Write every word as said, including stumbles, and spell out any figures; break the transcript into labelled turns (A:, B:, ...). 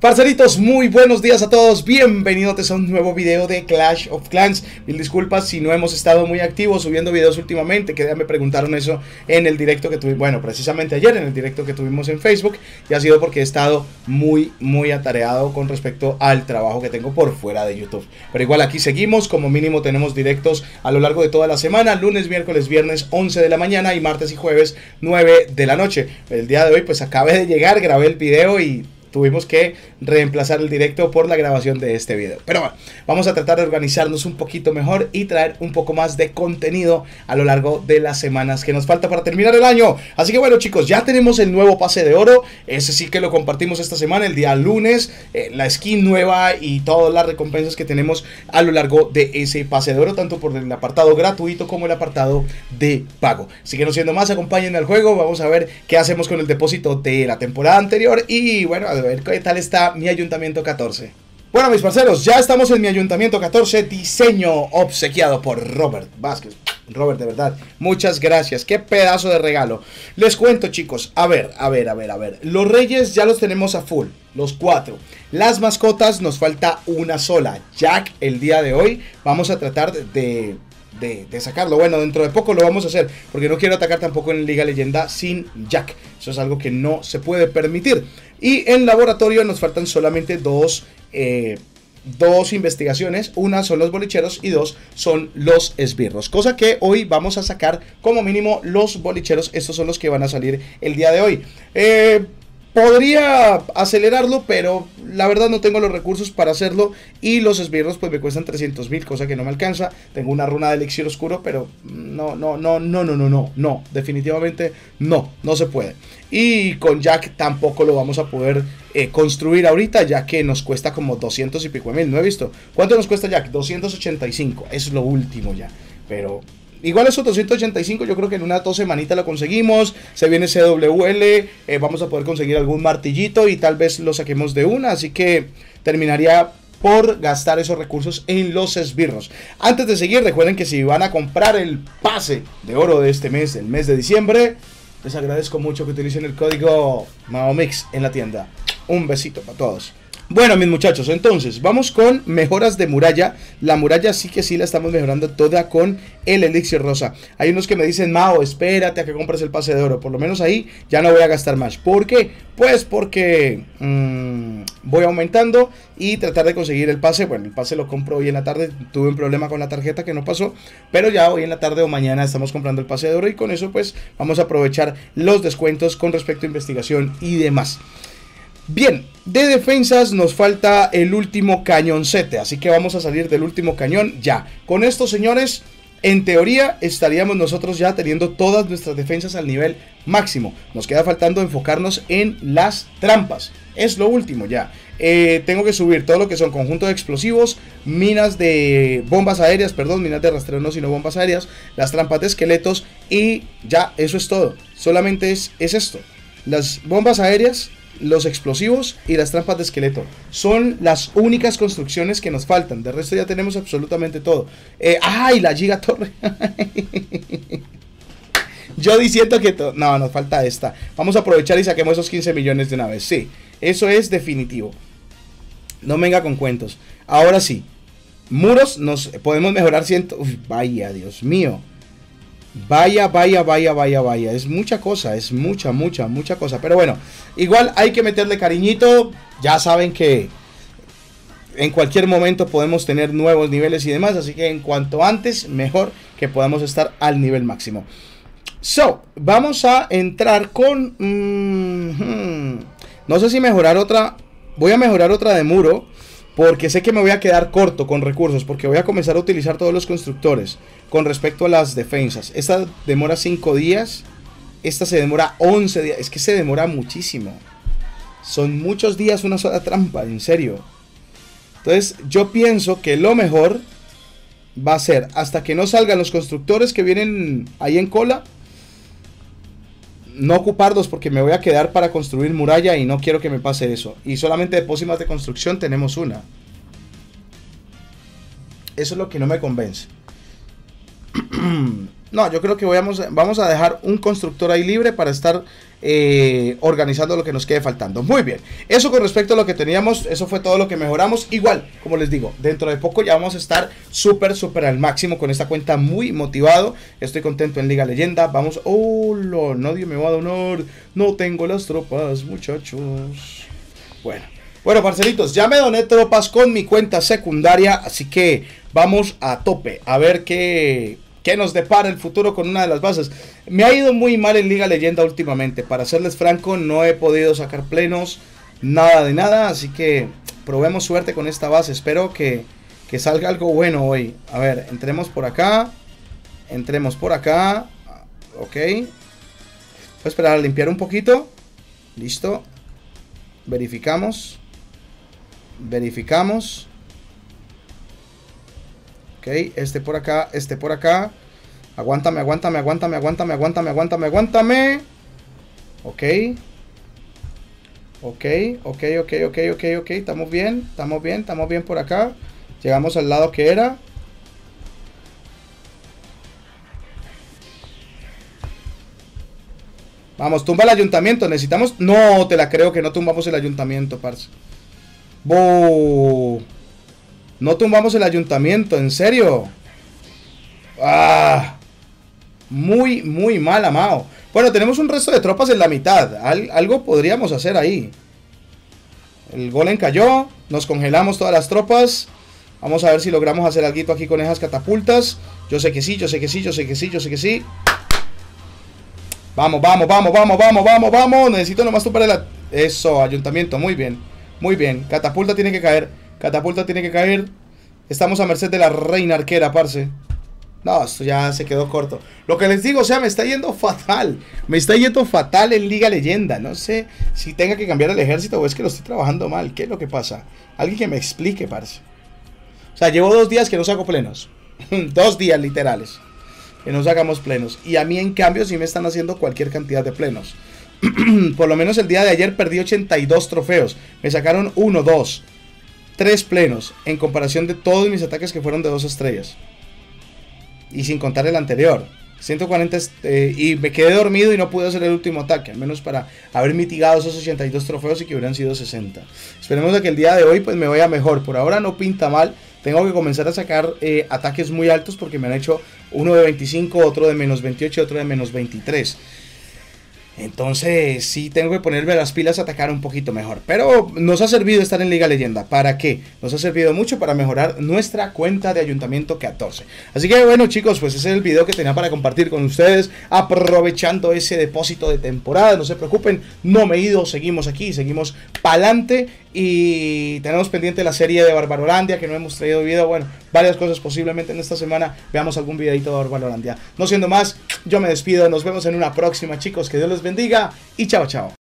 A: Parceritos, muy buenos días a todos, bienvenidos a un nuevo video de Clash of Clans. Mil disculpas si no hemos estado muy activos subiendo videos últimamente, que ya me preguntaron eso en el directo que tuvimos, bueno, precisamente ayer en el directo que tuvimos en Facebook, y ha sido porque he estado muy, muy atareado con respecto al trabajo que tengo por fuera de YouTube. Pero igual aquí seguimos, como mínimo tenemos directos a lo largo de toda la semana, lunes, miércoles, viernes, once de la mañana y martes y jueves, nueve de la noche. El día de hoy pues acabé de llegar, grabé el video y tuvimos que reemplazar el directo por la grabación de este video. Pero bueno, vamos a tratar de organizarnos un poquito mejor y traer un poco más de contenido a lo largo de las semanas que nos falta para terminar el año. Así que bueno, chicos, ya tenemos el nuevo pase de oro. Ese sí que lo compartimos esta semana, el día lunes. Eh, la skin nueva y todas las recompensas que tenemos a lo largo de ese pase de oro, tanto por el apartado gratuito como el apartado de pago. Así que no siendo más, acompáñenme al juego. Vamos a ver qué hacemos con el depósito de la temporada anterior y bueno, a ver qué tal está mi Ayuntamiento catorce. Bueno, mis parceros, ya estamos en mi Ayuntamiento catorce, diseño obsequiado por Robert Vázquez. Robert, de verdad, muchas gracias, qué pedazo de regalo. Les cuento, chicos, a ver, a ver, a ver, a ver. Los reyes ya los tenemos a full, los cuatro. Las mascotas nos falta una sola. Jack, el día de hoy, vamos a tratar de... De, de sacarlo. Bueno, dentro de poco lo vamos a hacer, porque no quiero atacar tampoco en Liga Leyenda sin Jack. Eso es algo que no se puede permitir. Y en laboratorio nos faltan solamente dos eh, dos investigaciones. Una son los bolicheros y dos son los esbirros, cosa que hoy vamos a sacar como mínimo los bolicheros. Estos son los que van a salir el día de hoy. eh, Podría acelerarlo, pero la verdad no tengo los recursos para hacerlo. Y los esbirros pues me cuestan trescientos mil, cosa que no me alcanza. Tengo una runa de elixir oscuro, pero no, no, no, no, no, no, no, no. Definitivamente no, no se puede. Y con Jack tampoco lo vamos a poder eh, construir ahorita, ya que nos cuesta como doscientos y pico mil. No he visto. ¿Cuánto nos cuesta Jack? doscientos ochenta y cinco, eso es lo último ya. Pero... igual esos doscientos ochenta y cinco yo creo que en unas dos semanitas lo conseguimos. Se viene C W L, eh, vamos a poder conseguir algún martillito y tal vez lo saquemos de una. Así que terminaría por gastar esos recursos en los esbirros. Antes de seguir, recuerden que si van a comprar el pase de oro de este mes, el mes de diciembre, les agradezco mucho que utilicen el código MAOMIX en la tienda. Un besito para todos. Bueno, mis muchachos, entonces vamos con mejoras de muralla. La muralla sí que sí la estamos mejorando toda con el elixir rosa. Hay unos que me dicen: Mao, espérate a que compres el pase de oro. Por lo menos ahí ya no voy a gastar más. ¿Por qué? Pues porque mmm, voy aumentando y tratar de conseguir el pase. Bueno, el pase lo compro hoy en la tarde. Tuve un problema con la tarjeta que no pasó, pero ya hoy en la tarde o mañana estamos comprando el pase de oro. Y con eso pues vamos a aprovechar los descuentos con respecto a investigación y demás. Bien, de defensas nos falta el último cañoncete, así que vamos a salir del último cañón ya. Con esto, señores, en teoría estaríamos nosotros ya teniendo todas nuestras defensas al nivel máximo. Nos queda faltando enfocarnos en las trampas, es lo último ya. Eh, tengo que subir todo lo que son conjuntos de explosivos, minas de bombas aéreas, perdón, minas de rastreo no, sino bombas aéreas, las trampas de esqueletos y ya, eso es todo. Solamente es, es esto, las bombas aéreas, los explosivos y las trampas de esqueleto. Son las únicas construcciones que nos faltan. De resto ya tenemos absolutamente todo. Eh, ¡Ay! La giga torre. Yo diciendo que todo. No, nos falta esta. Vamos a aprovechar y saquemos esos quince millones de una vez. Sí, eso es definitivo. No venga con cuentos. Ahora sí, muros nos podemos mejorar ciento. Uf, vaya, Dios mío. Vaya, vaya, vaya, vaya, vaya. Es mucha cosa, es mucha, mucha, mucha cosa. Pero bueno, igual hay que meterle cariñito. Ya saben que en cualquier momento podemos tener nuevos niveles y demás. Así que en cuanto antes, mejor que podamos estar al nivel máximo. So, vamos a entrar con... Mm, no sé si mejorar otra... Voy a mejorar otra de muro, porque sé que me voy a quedar corto con recursos, porque voy a comenzar a utilizar todos los constructores con respecto a las defensas. Esta demora cinco días, esta se demora once días, es que se demora muchísimo. Son muchos días una sola trampa, en serio. Entonces yo pienso que lo mejor va a ser, hasta que no salgan los constructores que vienen ahí en cola, no ocuparlos, porque me voy a quedar para construir muralla y no quiero que me pase eso. Y solamente de pócimas de construcción tenemos una. Eso es lo que no me convence. No, yo creo que vamos, vamos a dejar un constructor ahí libre para estar eh, organizando lo que nos quede faltando. Muy bien, eso con respecto a lo que teníamos, eso fue todo lo que mejoramos. Igual, como les digo, dentro de poco ya vamos a estar súper, súper al máximo con esta cuenta, muy motivado. Estoy contento en Liga Leyenda. Vamos, oh, no, nadie me va a donar. No tengo las tropas, muchachos. Bueno, bueno, parcelitos, ya me doné tropas con mi cuenta secundaria, así que vamos a tope, a ver qué... ¿Qué nos depara el futuro con una de las bases? Me ha ido muy mal en Liga Leyenda últimamente. Para serles franco, no he podido sacar plenos. Nada de nada. Así que probemos suerte con esta base. Espero que, que salga algo bueno hoy. A ver, entremos por acá. Entremos por acá. Ok. Voy a esperar a limpiar un poquito. Listo. Verificamos. Verificamos. Ok, este por acá, este por acá. Aguántame, aguántame, aguántame, aguántame, aguántame, aguántame, aguántame. Ok. Ok, ok, ok, ok, ok, ok. Estamos bien, estamos bien, estamos bien por acá. Llegamos al lado que era. Vamos, tumba el ayuntamiento. Necesitamos... No, te la creo que no tumbamos el ayuntamiento, parce. ¡Boo! No tumbamos el ayuntamiento, ¿en serio? Ah, muy, muy mal, amado. Bueno, tenemos un resto de tropas en la mitad. Al, algo podríamos hacer ahí. El golem cayó. Nos congelamos todas las tropas. Vamos a ver si logramos hacer algo aquí con esas catapultas. Yo sé que sí, yo sé que sí, yo sé que sí, yo sé que sí. Vamos, vamos, vamos, vamos, vamos, vamos, vamos. Necesito nomás tumbar el... Eso, ayuntamiento, muy bien. Muy bien, catapulta tiene que caer. Catapulta tiene que caer. Estamos a merced de la reina arquera, parce. No, esto ya se quedó corto. Lo que les digo, o sea, me está yendo fatal. Me está yendo fatal en Liga Leyenda. No sé si tenga que cambiar el ejército o es que lo estoy trabajando mal. ¿Qué es lo que pasa? Alguien que me explique, parce. O sea, llevo dos días que no saco plenos. Dos días literales que no sacamos plenos. Y a mí, en cambio, sí me están haciendo cualquier cantidad de plenos. Por lo menos el día de ayer perdí ochenta y dos trofeos. Me sacaron uno, dos, tres plenos. En comparación de todos mis ataques que fueron de dos estrellas. Y sin contar el anterior. ciento cuarenta eh, y me quedé dormido y no pude hacer el último ataque. Al menos para haber mitigado esos ochenta y dos trofeos y que hubieran sido sesenta. Esperemos a que el día de hoy pues me vaya mejor. Por ahora no pinta mal. Tengo que comenzar a sacar eh, ataques muy altos porque me han hecho uno de veinticinco, otro de menos veintiocho y otro de menos veintitrés. Entonces sí tengo que ponerme las pilas a atacar un poquito mejor. Pero nos ha servido estar en Liga Leyenda. ¿Para qué? Nos ha servido mucho para mejorar nuestra cuenta de Ayuntamiento catorce. Así que bueno, chicos, pues ese es el video que tenía para compartir con ustedes, aprovechando ese depósito de temporada. No se preocupen, no me he ido, seguimos aquí, seguimos pa'lante. Y tenemos pendiente la serie de Barbarolandia, que no hemos traído video. Bueno, varias cosas, posiblemente en esta semana veamos algún videito de Barbarolandia. No siendo más, yo me despido, nos vemos en una próxima, chicos, que Dios les bendiga y chao, chao.